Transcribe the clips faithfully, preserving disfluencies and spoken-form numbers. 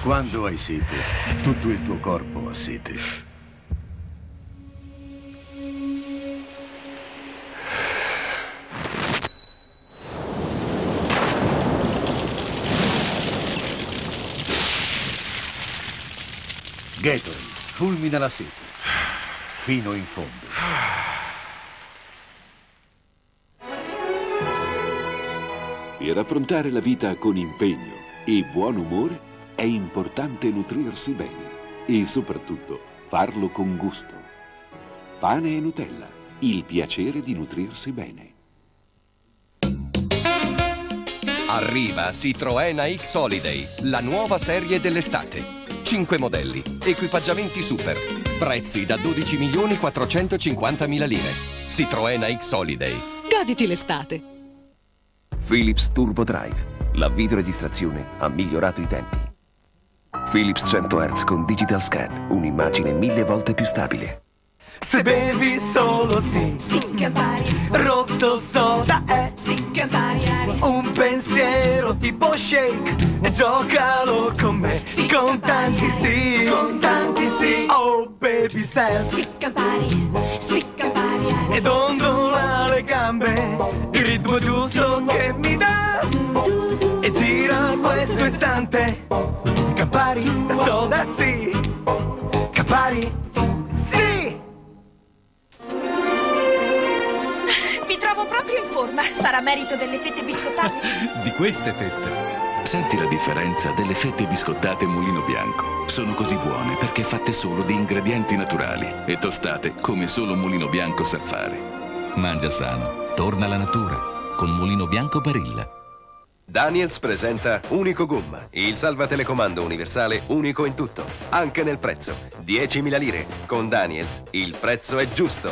Quando hai sete, tutto il tuo corpo ha sete. Gatorade fulmina la sete, fino in fondo. Per affrontare la vita con impegno e buon umore è importante nutrirsi bene e soprattutto farlo con gusto. Pane e Nutella, il piacere di nutrirsi bene. Arriva Citroën A X Holiday, la nuova serie dell'estate. cinque modelli, equipaggiamenti super, prezzi da dodici milioni quattrocentocinquantamila lire. Citroën A X Holiday. Goditi l'estate. Philips Turbo Drive. La videoregistrazione ha migliorato i tempi. Philips cento hertz con Digital Scan. Un'immagine mille volte più stabile. Se bevi solo sì, sì che impari. Rosso soda è sì che impari. Un pensiero tipo shake e giocalo con me. Sì con tanti sì, con tanti sì. Oh baby sense. Sì che impari, sì che impari. E dondola le gambe, il ritmo giusto che mi dà. E gira questo istante. Campari, soda sì. Campari, sì. Vi trovo proprio in forma. Sarà merito delle fette biscottate? Di queste fette. Senti la differenza delle fette biscottate Mulino Bianco. Sono così buone perché fatte solo di ingredienti naturali e tostate come solo Mulino Bianco sa fare. Mangia sano, torna alla natura con Mulino Bianco Barilla. Daniels presenta Unico Gum, il salvatelecomando universale unico in tutto, anche nel prezzo. diecimila lire. Con Daniels il prezzo è giusto.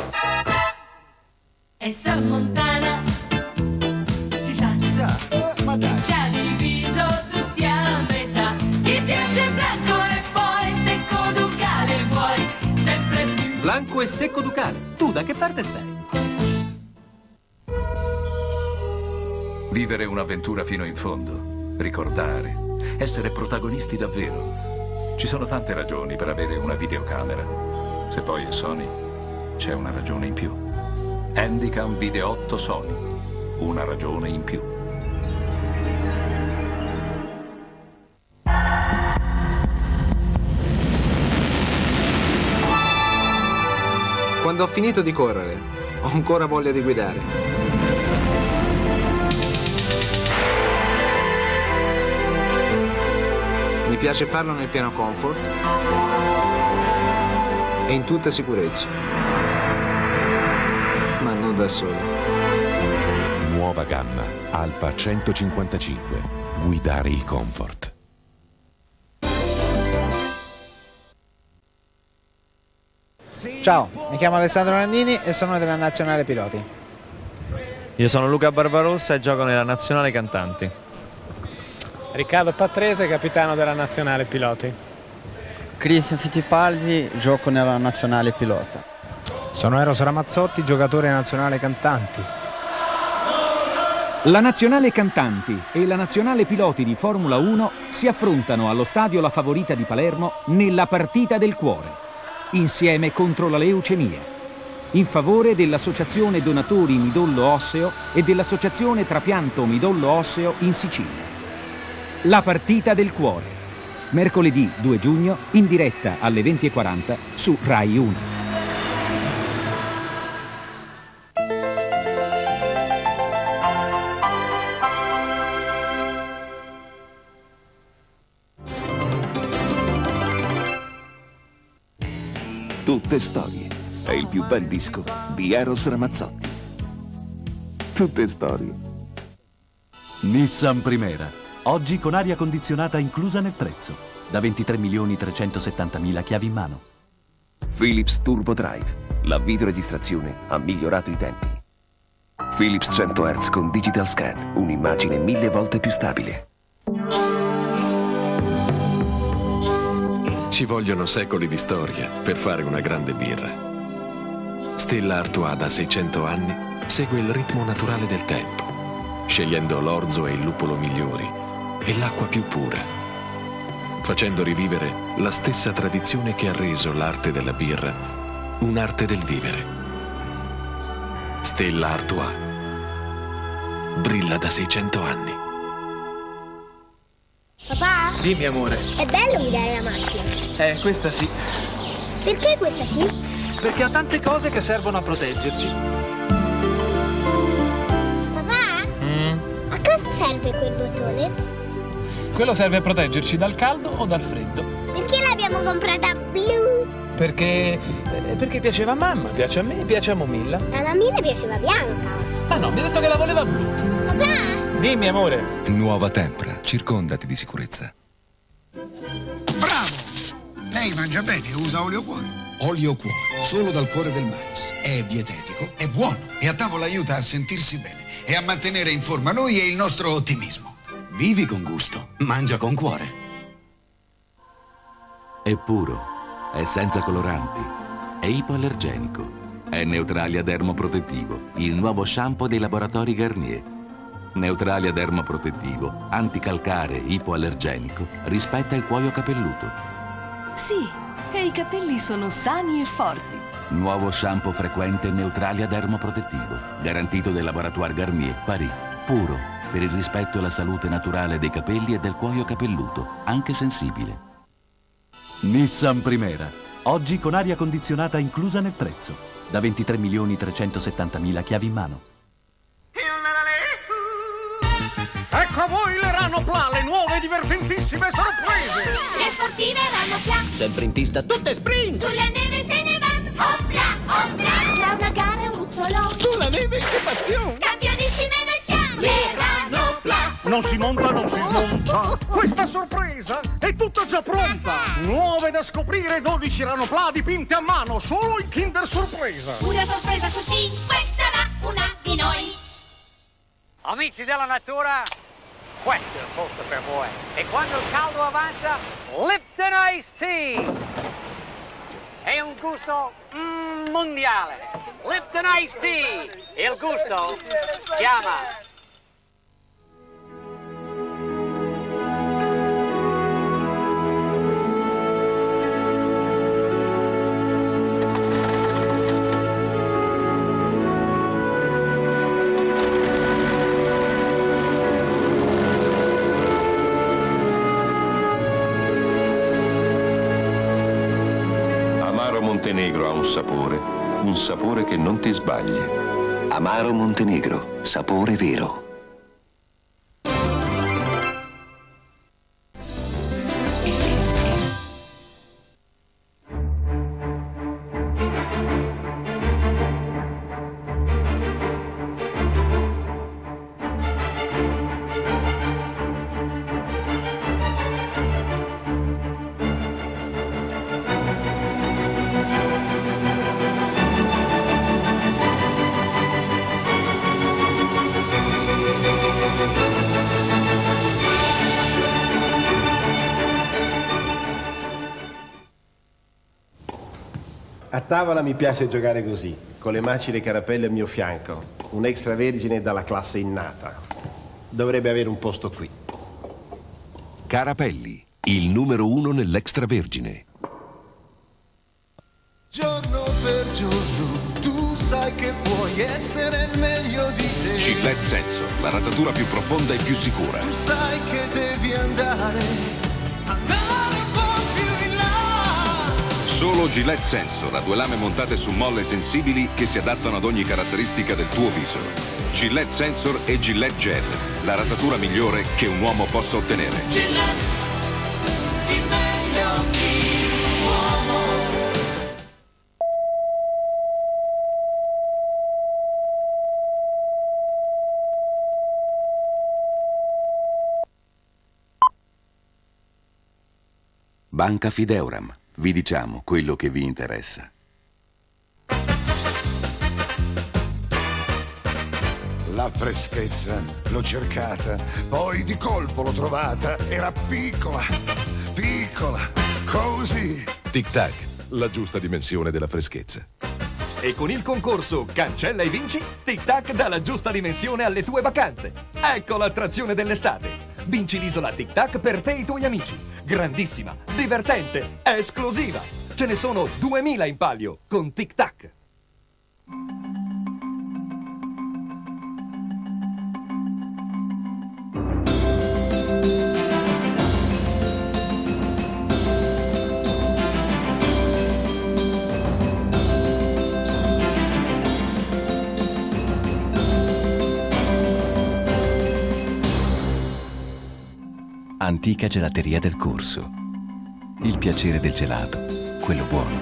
E Sam Montana, si sa, già, ma dai, ci ha diviso tutti a metà. Ti piace Blanco e poi Stecco Ducale, vuoi sempre più. Blanco e Stecco Ducale, tu da che parte stai? Vivere un'avventura fino in fondo, ricordare, essere protagonisti davvero. Ci sono tante ragioni per avere una videocamera. Se poi è Sony, c'è una ragione in più. Handycam Video otto Sony, una ragione in più. Quando ho finito di correre, ho ancora voglia di guidare. Mi piace farlo nel pieno comfort e in tutta sicurezza, ma non da solo. Nuova gamma Alfa centocinquantacinque. Guidare il comfort. Ciao, mi chiamo Alessandro Nannini e sono della Nazionale Piloti. Io sono Luca Barbarossa e gioco nella Nazionale Cantanti. Riccardo Patrese, capitano della Nazionale Piloti. Cristian Fittipaldi, gioco nella Nazionale Pilota. Sono Eros Ramazzotti, giocatore Nazionale Cantanti. La Nazionale Cantanti e la Nazionale Piloti di Formula uno si affrontano allo stadio La Favorita di Palermo nella partita del cuore, insieme contro la leucemia, in favore dell'Associazione Donatori Midollo Osseo e dell'Associazione Trapianto Midollo Osseo in Sicilia. La partita del cuore, mercoledì due giugno, in diretta alle venti e quaranta su Rai uno. Tutte storie. È il più bel disco di Eros Ramazzotti. Tutte storie. Nissan Primera. Oggi con aria condizionata inclusa nel prezzo. Da ventitré milioni trecentosettantamila chiavi in mano. Philips Turbo Drive. La videoregistrazione ha migliorato i tempi. Philips cento hertz con Digital Scan. Un'immagine mille volte più stabile. Ci vogliono secoli di storia per fare una grande birra. Stella Artois da seicento anni segue il ritmo naturale del tempo, scegliendo l'orzo e il lupolo migliori e l'acqua più pura. facendo rivivere la stessa tradizione che ha reso l'arte della birra un'arte del vivere. Stella Artois brilla da seicento anni. Papà? Dimmi, amore. È bello guidare la macchina. Eh, questa sì. Perché questa sì? Perché ha tante cose che servono a proteggerci. Papà? Mm. A cosa serve quel bottone? Quello serve a proteggerci dal caldo o dal freddo. Perché l'abbiamo comprata blu? Perché... Eh, perché piaceva a mamma, piace a me, piace a Momilla. A mammina piaceva bianca. Ah no, mi ha detto che la voleva blu. Papà? Dimmi, amore. Nuova Tempra, circondati di sicurezza. Bravo! Lei mangia bene e usa olio cuore. Olio cuore, solo dal cuore del mais. È dietetico, è buono e a tavola aiuta a sentirsi bene e a mantenere in forma noi e il nostro ottimismo. Vivi con gusto, mangia con cuore. È puro, è senza coloranti, è ipoallergenico, è Neutralia Dermoprotettivo, il nuovo shampoo dei laboratori Garnier. Neutralia Dermoprotettivo, anticalcare, ipoallergenico, rispetta il cuoio capelluto. Sì, e i capelli sono sani e forti. Nuovo shampoo frequente Neutralia Dermoprotettivo, garantito dai laboratori Garnier, Paris. Puro, per il rispetto e la salute naturale dei capelli e del cuoio capelluto, anche sensibile. Nissan Primera, oggi con aria condizionata inclusa nel prezzo, da ventitré milioni trecentosettantamila chiavi in mano. Ecco a voi le Ranopla, le nuove divertentissime sorprese! Le sportive Ranopla, Sempre in pista, tutte sprint! sulla neve se ne va, opla, opla! Tra una gara e un ruzzolo, Sulla neve, che passione! campionissime noi siamo! Le Ranopla! Non si monta, non si smonta! Questa sorpresa è tutta già pronta! Nuove da scoprire, dodici Ranopla dipinte a mano, solo in Kinder Sorpresa! Una sorpresa su cinque sarà una di noi! Amici della natura, questo è il posto per voi. E quando il caldo avanza, Lipton Iced Tea! È un gusto mm, mondiale. Lipton Iced Tea! Il gusto chiama. Montenegro ha un sapore, un sapore che non ti sbagli. Amaro Montenegro, sapore vero. A tavola mi piace giocare così, con le macine carapelle al mio fianco, un extravergine dalla classe innata. Dovrebbe avere un posto qui. Carapelli, il numero uno nell'extravergine. Giorno per giorno tu sai che puoi essere il meglio di te. Gillette Sensor, la rasatura più profonda e più sicura. Tu sai che devi andare, andare un po' più in là. Solo Gillette Sensor ha due lame montate su molle sensibili che si adattano ad ogni caratteristica del tuo viso. Gillette Sensor e Gillette Gel, la rasatura migliore che un uomo possa ottenere. Gillette, il meglio di un uomo. Banca Fideuram. Vi diciamo quello che vi interessa. La freschezza l'ho cercata, poi di colpo l'ho trovata. Era piccola, piccola, così. Tic Tac, la giusta dimensione della freschezza. E con il concorso Cancella e vinci, Tic Tac dà la giusta dimensione alle tue vacanze. Ecco l'attrazione dell'estate. Vinci l'isola Tic Tac per te e i tuoi amici. grandissima, divertente, esclusiva. Ce ne sono duemila in palio con Tic Tac. Antica gelateria del Corso. Il piacere del gelato, quello buono.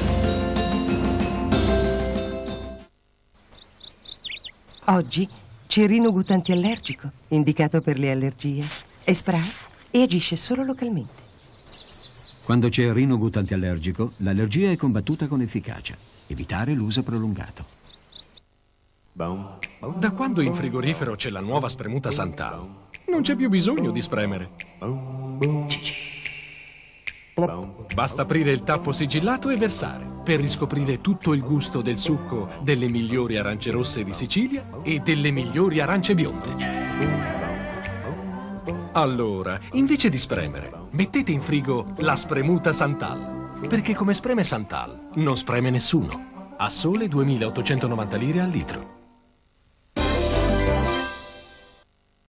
Oggi Cerino Gut antiallergico, indicato per le allergie. È spray e agisce solo localmente. Quando c'è Rino Gut antiallergico, l'allergia è combattuta con efficacia. Evitare l'uso prolungato. Da quando in frigorifero c'è la nuova spremuta Santal, non c'è più bisogno di spremere. Basta aprire il tappo sigillato e versare per riscoprire tutto il gusto del succo delle migliori arance rosse di Sicilia e delle migliori arance bionde. Allora, invece di spremere, mettete in frigo la spremuta Santal, perché come spreme Santal non spreme nessuno. A sole duemilaottocentonovanta lire al litro.